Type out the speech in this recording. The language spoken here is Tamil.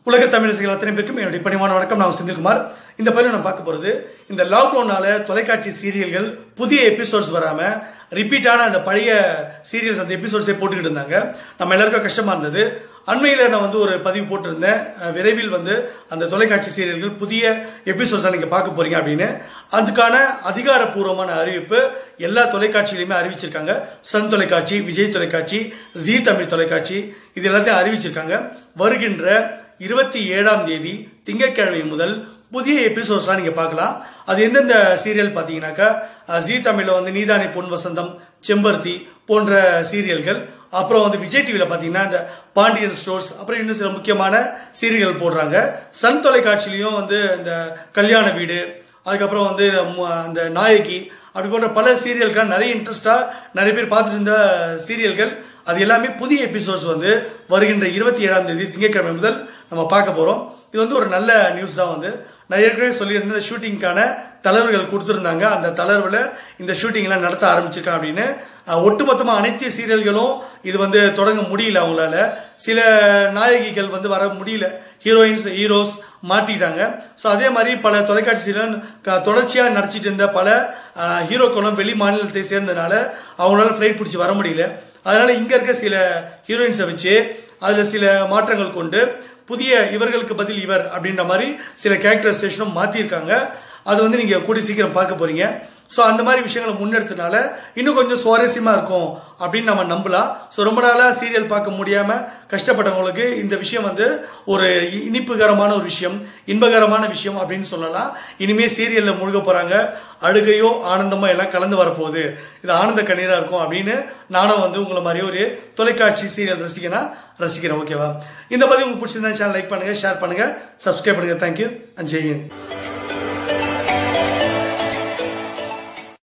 உலக தமிழ் ரசிகர்கள் அத்தனை பேருக்கும் என்னுடைய பணிவான வணக்கம். நான் செந்தில்குமார். இந்த பதிவில் நான் பார்க்க போறது இந்த லாக்டவுனால தொலைக்காட்சி சீரியல்கள் புதிய எபிசோட்ஸ் வராம ரிப்பீட்டான அந்த பழைய சீரியல்ஸ் அந்த எபிசோட்ஸே போட்டுக்கிட்டு இருந்தாங்க. நம்ம எல்லாருக்கும் கஷ்டமா இருந்தது. அண்மையில நான் ஒரு பதிவு போட்டிருந்தேன், விரைவில் அந்த தொலைக்காட்சி சீரியல்கள் புதிய எபிசோட்ஸ் நீங்க பார்க்க போறீங்க அப்படின்னு. அதுக்கான அதிகாரப்பூர்வமான அறிவிப்பு எல்லா தொலைக்காட்சியிலுமே அறிவிச்சிருக்காங்க. சன் தொலைக்காட்சி, விஜய் தொலைக்காட்சி, ஜி தமிழ் தொலைக்காட்சி இது எல்லாத்தையும் அறிவிச்சிருக்காங்க. வருகின்ற 27ஆம் தேதி திங்கட்கிழமை முதல் புதிய எபிசோட்ஸ்லாம் நீங்க பார்க்கலாம். அது எந்தெந்த சீரியல் பாத்தீங்கன்னாக்கா, ஜி தமிழ்ல நீதானே பொன் வசந்தம், செம்பருத்தி போன்ற சீரியல்கள். அப்புறம் விஜய் டிவில பாத்தீங்கன்னா இந்த பாண்டியன் ஸ்டோர்ஸ், அப்புறம் இன்னும் சில முக்கியமான சீரியல்கள் போடுறாங்க. சன் தொலைக்காட்சியிலையும் இந்த கல்யாண வீடு, அதுக்கப்புறம் அந்த நாயகி அப்படி போன்ற பல சீரியல்கள் நிறைய இன்ட்ரெஸ்டா நிறைய பேர் பார்த்துட்டு இருந்த சீரியல்கள் அது எல்லாமே புதிய எபிசோட்ஸ் வருகின்ற 27ஆம் தேதி திங்கட்கிழமை முதல் நம்ம பார்க்க போறோம். இது ஒரு நல்ல நியூஸ் தான். நான் ஏற்கனவே சொல்லியிருந்த ஷூட்டிங்கான தளர்வுகள் கொடுத்திருந்தாங்க. அந்த தளர்வுல இந்த ஷூட்டிங் எல்லாம் நடத்த ஆரம்பிச்சிருக்காங்க அப்படின்னு. ஒட்டுமொத்தமா அனைத்து சீரியல்களும் இது தொடங்க முடியல. அவங்களால சில நாயகிகள் வர முடியல, ஹீரோஸ் மாட்டிட்டாங்க. ஸோ அதே மாதிரி பல தொலைக்காட்சி சீரியல் தொடர்ச்சியா நடிச்சிட்டு இருந்த பல ஹீரோக்களும் வெளி மாநிலத்தை சேர்ந்ததுனால அவங்களால ஃபிளைட் பிடிச்சி வர முடியல. அதனால இங்க இருக்க சில ஹீரோயின்ஸை வச்சு அதுல சில மாற்றங்கள் கொண்டு புதிய இவர்களுக்கு பதில் இவர் அப்படின்ற மாதிரி சில கேரக்டரைசேஷனும் மாத்திருக்காங்க. அது நீங்க கூடி சீக்கிரம் பார்க்க போறீங்க. சோ அந்த மாதிரி விஷயங்களை முன்னெடுத்தனால இன்னும் கொஞ்சம் சுவாரஸ்யமா இருக்கும் அப்படின்னு நம்ம நம்பலாம். சோ ரொம்ப நாளா சீரியல் பார்க்க முடியாம கஷ்டப்பட்டவங்களுக்கு இந்த விஷயம் ஒரு இனிப்புகரமான ஒரு விஷயம், இன்பகரமான விஷயம் அப்படின்னு சொல்லலாம். இனிமே சீரியல்ல முழுக போறாங்க. அழுகையோ ஆனந்தமோ எல்லாம் கலந்து வரப்போகுது. இது ஆனந்த கண்ணீரா இருக்கும் அப்படின்னு நானும் உங்களை மாதிரி ஒரு தொலைக்காட்சி சீரியல் ரசிக்கிறேன். ஓகேவா? இந்த பதிவு உங்களுக்கு பிடிச்சிருந்தா சேனல் லைக் பண்ணுங்க, ஷேர் பண்ணுங்க, சப்ஸ்கிரைப் பண்ணுங்க. Thank you and Jai Hind.